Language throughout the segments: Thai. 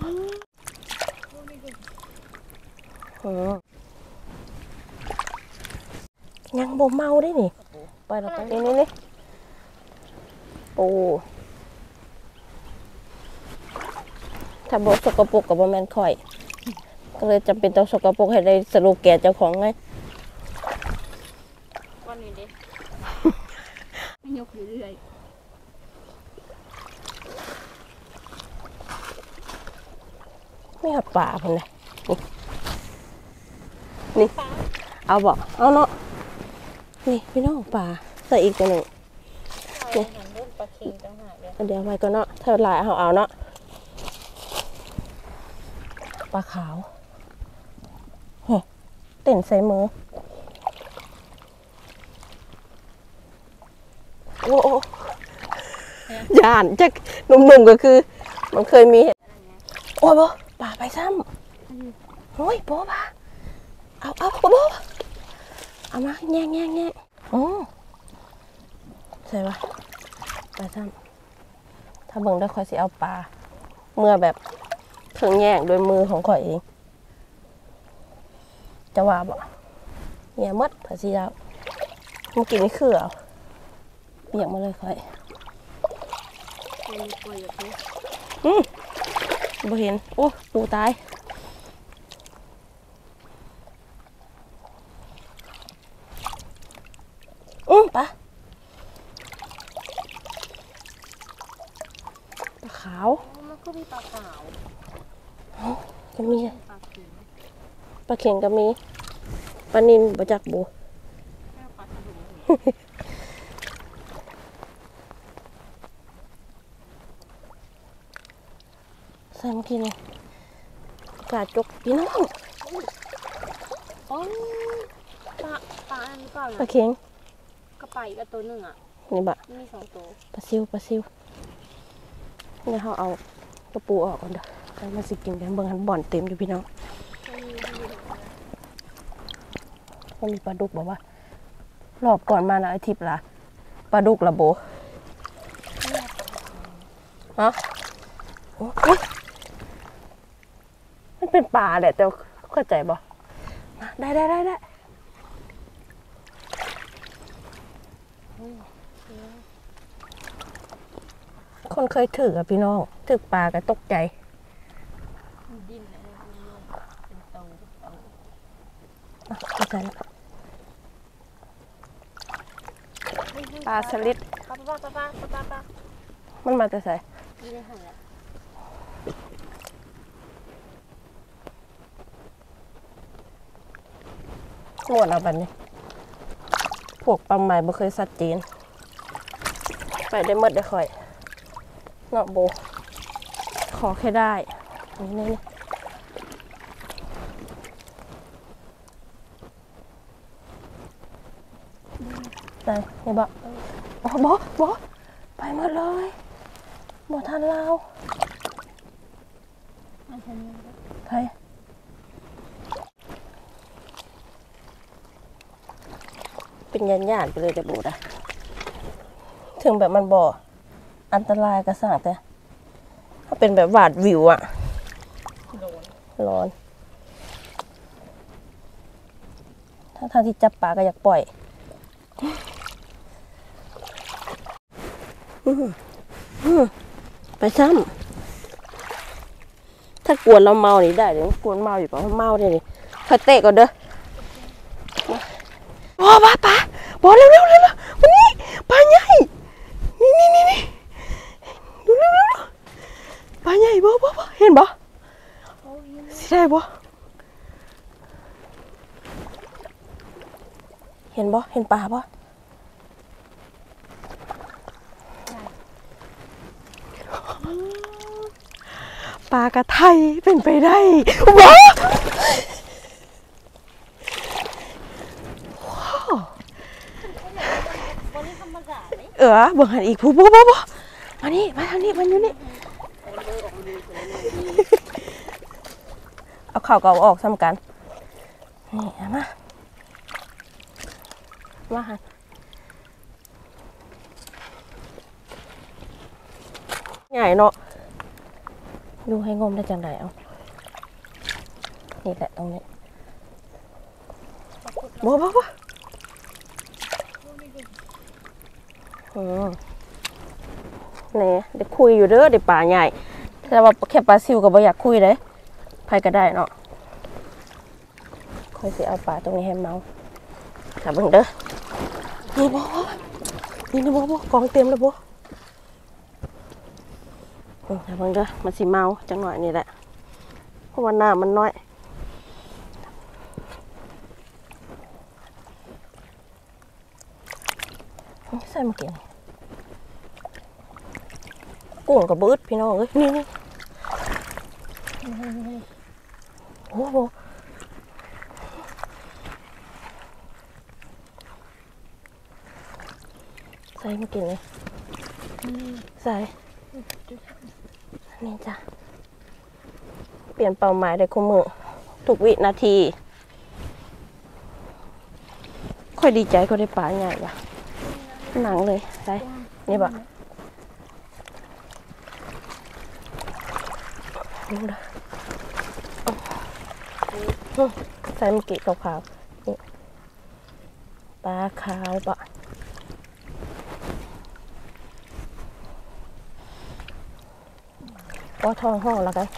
ยังบ่เมาได้นี่ไปเราไปนี่โอ้ถ้าบ่สกปรกกับบ่แม่นข่อยก็เลยจำเป็นต้องสกปรกให้ได้สโลแกนเจ้าของไงวันนี้ดิไม่ยกอยู่เรื่อยไม่หับป่าเพิ่นเลยนี่เอาบ่เอาเนาะนี่พี่น้องป่าใส่อีกตัวหนึ่งนี่เดี๋ยวไว้ก็เนาะถ้าหลายเอาเนาะปลาขาวเต้นใส่มือโอ้ยานจักหนุ่มๆก็คือมันเคยมีโอ้ยบ่ป่าไปซ้ำโอ้ยโบ๊ป่าเอาโบ๊เอามาแง่ใช่ปะไปซ้ำถ้าเบิ่งได้ค่อยสิเอาปลาเมื่อแบบถึงแยกโดยมือของข่อยเองจะว่าบ่เนี่ยมัดภาษีแล้วมันกินนี่คือเอาเปียกมาเลยค่อยบ่เห็นโอ้ปูตายปลาขาวมันก็มีปลาขาวก็มีปลาเข็งก็มีปลานิลบะจักบูใส่เมื่อกี้นี่กาจกพี่น้องปลาอันนี้เปล่าปลาเข็งกระป๋ายกับตัวหนึ่งอ่ะนี่บะมี2 ตัวปลาซิวนี่เขาเอากระปูออกก่อนเด้อแล้วมันสิกินกันเบิ่งหันบ่อนเต็มอยู่พี่น้องมันมีปลาดุกบอกว่ารอบก่อนมานะไอทิพย์ล่ะปลาดุกละโบฮะโอ้ยมันเป็นปลาแหละแต่เข้าใจบ่ได้คนเคยถือกับพี่น้องถือปลาก็ตกใจปลาสลิดมันมาจะใส่หมดเอาบันนี้พวกปลาใหม่บ่เคยสัดจีนไปได้หมดได้ค่อยเนาะโบขอแค่ได้นี่ได้นี่บ่บ่ไปหมดเลยหมดทันเราไปเป็นย่านไปเลยจะบูดอะถึงแบบมันบ่อันตรายกระสังแต่ถ้าเป็นแบบหวาดวิวอะร้อนถ้าที่จับปลาก็อยากปล่อยไปซ้ำถ้ากวนเราเมานี่ได้เดี๋ยวกวนเมาอยู่ป่ะเมาเนี่ยนี่ถ้าเตะก่อนเด้อโอ้ปลาเร็ววันนี้ปลาใหญ่นี่ดูเร็วปลาใหญ่บ่เห็นบ่สิได้บ่เห็นปลาบ่ปลากระไทยเป็นไปได้ว้าวเบิ่งหันอีกผู้บ่มานี่มาทางนี้มันอยู่นี่เอาข่าวเก่าออกซ้ำกันนี่มาหันใหญ่เนาะดูให้งมได้จังไดเอานี่แหละตรงนี้บ่นี่เดี๋ยวคุยอยู่เด้อเดี๋ยวป่าใหญ่แต่ว่าแค่ปลาซิวก็บ่อยากคุยเลยใครก็ได้เนาะค่อยสิเอาปลาตรงนี้ให้เมาถ้าเบิ่งเด้อนี่บ่นี่นะบ่กองเต็มแล้วบ่ถ้าเบิ่งเด้อมันสิเมาจังหน่อยนี่แหละเพราะว่าน้ำมันน้อยใส่มาเกี่ยกุ้งกับบึ้ดพี่น้องเอ้ยนี่โอ้โหใส่มากินเลยใส่นี่จ้ะเปลี่ยนเป้าหมายได้คู่มือทุกวินาทีค่อยดีใจก็ได้ปลาใหญ่ว่ะหนังเลยใส่นี่บ่ดูนะใส่เมื่อกี้ขาวๆนี่ปลาขาวปะก็ทองห้องแล้วกัน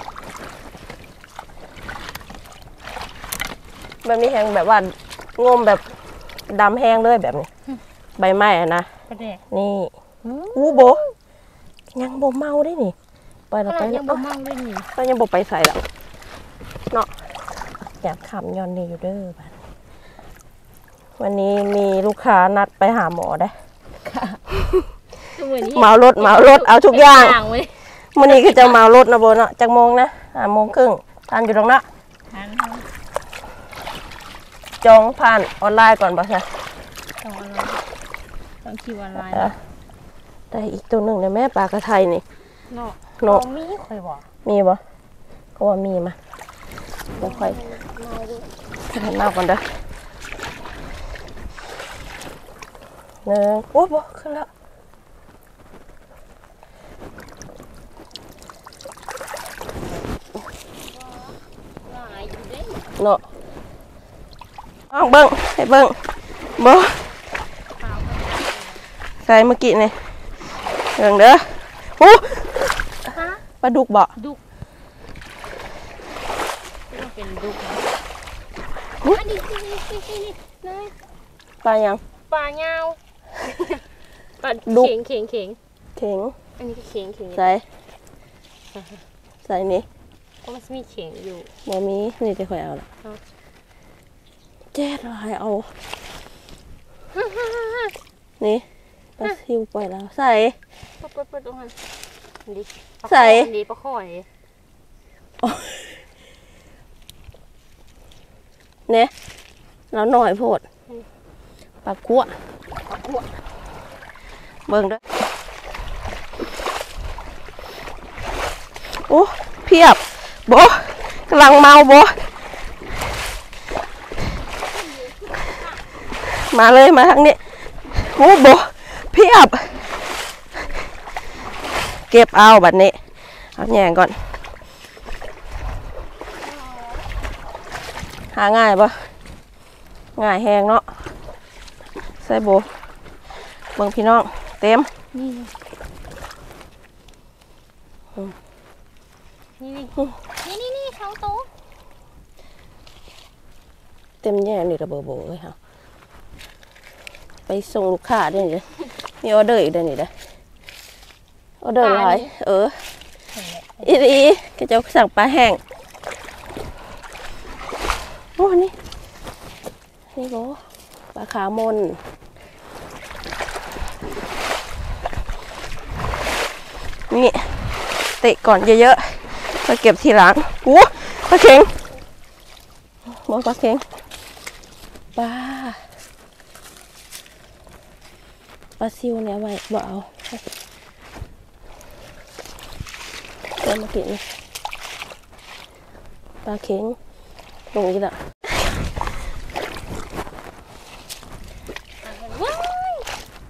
แบบนี้แห้งแบบว่างมแบบดำแห้งเลยแบบนี้ใบไม้นะนี่อู้โบยังโบเมาได้นี่ไปเราไปยังโบเมาได้นี่ก็ยังโบไปใส่แล้วเนาะอยากขำย้อนนี่อยู่เด้อบ้านวันนี้มีลูกค้านัดไปหาหมอได้เมารถเอาทุกอย่างวันนี้คือจะเมารถนะโบเนาะจากโมงนะ5:30ทานอยู่ตรงนั้นจองผ่านออนไลน์ก่อนป่ะใช่จองออนไลน์จองคิวออนไลน์ได้อีกตัวหนึ่งเลยแม่ปลากระไทยนี่เนาะมีค่อยบอกมีบ่ก็ว่ามีมาเดี๋ยวค่อยให้มากก่อนเด้อโอ้บ่ขึ้นแล้วเนาะเบิ้งให้เบิ้งบ่ใส่เมื่อกี้นี่เบิ้งเด้อโอ้ปลาดุกบ่ดุกเป็นดุกอันนี้เลยปลายังปลาเงาปลาดุกเข่งอันนี้เข่งใส่นี่เพราะมันมีเข่งอยู่บ่มีนี่จะค่อยเอาละแจ๊ดลายเอานี่ปลาซิวปล่อยแล้วใส่เปิดตรงนั้นใส่ดีปลาข่อยเนี่ยแล้วหน่อยโพดปลากั่วเบิ่งด้วยโอ้เพียบโบกำลังเมาโบมาเลยมาทางนี้โอ้โบเพียบเก็บเอาบัดนี้เอาแยงก่อนหาง่ายปะง่ายแหงเนาะใส่โบเบิ่งพี่น้องเต็มนี่เขาโตเต็มแย่นี่ระเบิดโบเลยค่ะไปส่งลูกค้าได้เลยมีออเดอร์อีกได้นี่ได้ออเดอร์หลายอีก็จะสั่งปลาแห้งโอ้นี่โบปลาขามนนี่เตะก่อนเยอะๆมาเก็บทีหลังโอ้ปลาเข็งปลาเข็งปลาซิวเนี่ยไว้บ่เอาเดี๋ยวมากินปลาเข็งลงอีกละ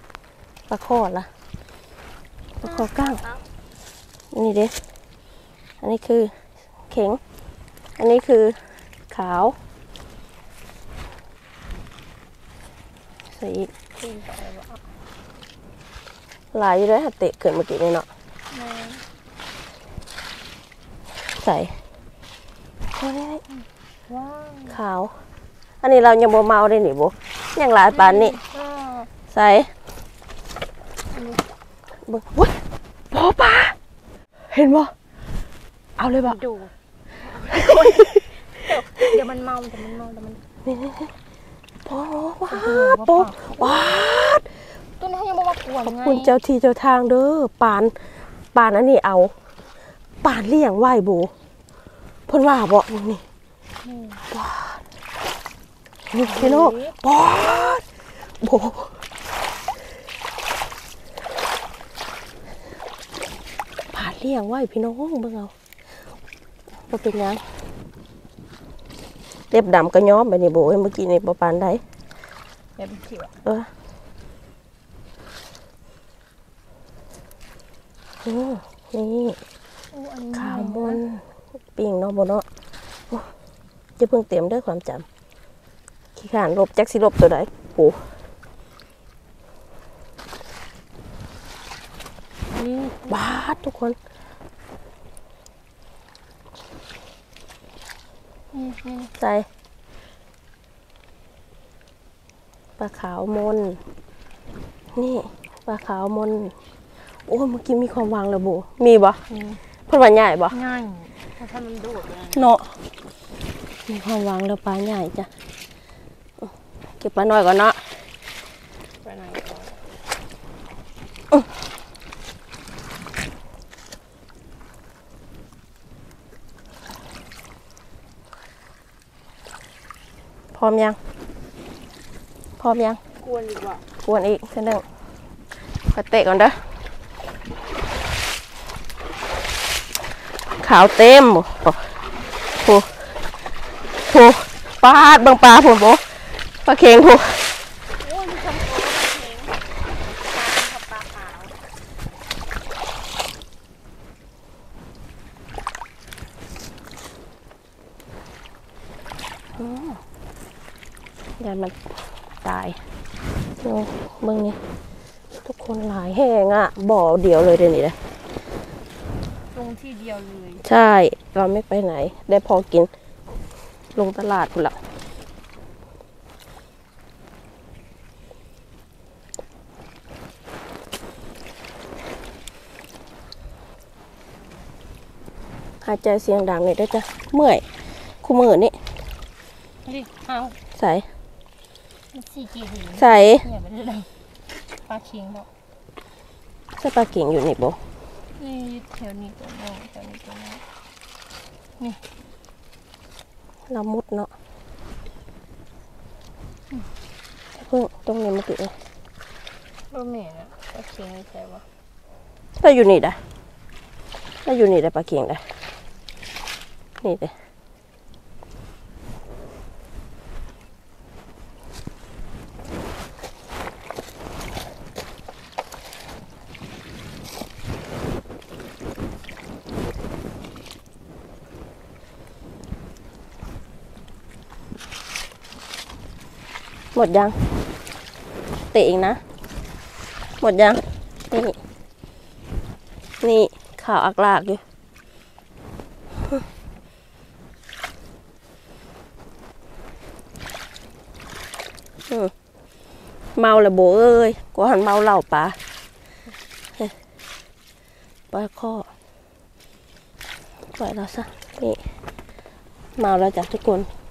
ปลาคอดล่ะปลาคอก้างนี่เด้อันนี้คือเข็งอันนี้คือขาวใส่อีกกินไปบ่หลายอยู่ด้วยค่ะเตะเกิดเมื่อกี้นี่เนาะแม่ใส่นี่ว้าวขาว อันนี้เรายังบ่เมาได้นี่บ่ยังหลายปานนี่อ้อใส่เบิ่งวุ้ยบ่ปลาเห็นบ่เอาเลยบ่ดูเดี๋ยวมันเมาเดี๋ยวมันนี่โอ้ว้าโปว้าดตัวนี้ยังบ่มากวนขอบไงคุณเจ้าที่เจ้าทางเด้อปานอันนี้เอาปานเลี้ยงไว้บ่เพิ่นว่าบ่นี่ว้าดนี่พี่น้องว้าดโบปานเลี้ยงไว้พี่น้องเบิ่งเอาบ่เป็นหยังเล็บดำก็ย้อมไปนี่โบเมื่อกี้นี่บ่ปานใดเดี๋ยวมันเขียวนี่อันนี้ขาวมนปิ่งเนาะบ่เนาะโอ้จะเพิ่งเตรียมเด้อความจำขี้ขานลบจักสิลบตัวใดโอ้บาดทุกคนนี่ใส่ปลาขาวมนนี่ปลาขาวมนโอ้เมื่อกี้มีความวางแล้วโบมีบ่เพิ่นว่าใหญ่บ่ง่ายถ้ามันโดดเลยเนาะมีความวางแล้วปลาใหญ่จ้ะเก็บปลาน้อยก่อนเนาะไปไหนก่อนพร้อมยังพร้อมยังกวนดีกว่ากวนอีกเส้นหนึ่งไปเตะก่อนเด้อขาวเต็มโอ้โหปลาดบางปลาผมโอ้ปลาเค็งผมโอ้ยมีคำโค้ดเองปลาขาวยันมันตายดูเบิ่งนี่ทุกคนหลายแห้งอ่ะบ่อเดียวเลยเดี๋ยวนี้เลยลงที่เดียวเลยใช่เราไม่ไปไหน ได้พอกินลงตลาดพุ่นละหายใจเสียงดังเลยได้อจ้ะเมื่อยคู่มือนี่ดิเอาใส่สี่กี่หินใส่เนี่ยเป็นอะไรปลาเค็งเนาะใส่ปลาเก่งอยู่นี่โบนี่แถวนี้ตัวนึงแถวนี้ตัวนึงละมุดเนาะเพิ่งตรงนี้มาติดเลยบ่แม่นะปลาเค็งใช่ปะเราอยู่นี่ได้เราอยู่นี่ได้ปลาเก่งได้นี่เด้หมดยังเตะอีกนะหมดยังนี่นี่ข่าวอักลากอยู่เมาเลยโบเอ้ยกูหันเมาเหล้าปลาปลาข้อปล่อยเราซะนี่เมาแล้วจ้ะทุกคน